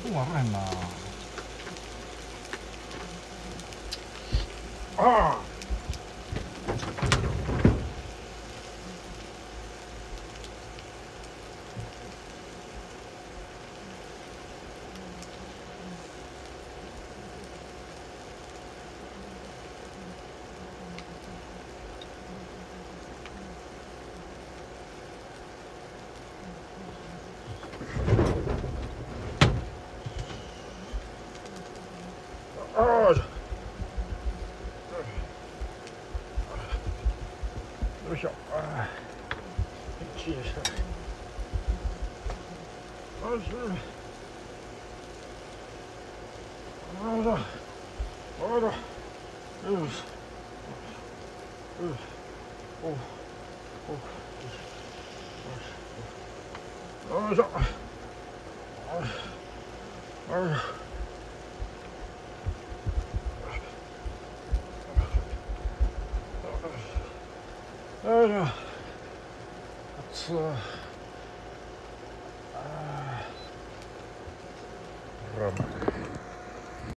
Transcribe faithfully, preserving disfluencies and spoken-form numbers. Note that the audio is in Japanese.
分わからへんな。 ああ。ああ。よいしょ。ああ。一位でした。よし。あら。あら。よし。お。お。よいしょ。あら。よいしょ。熱い。ああ。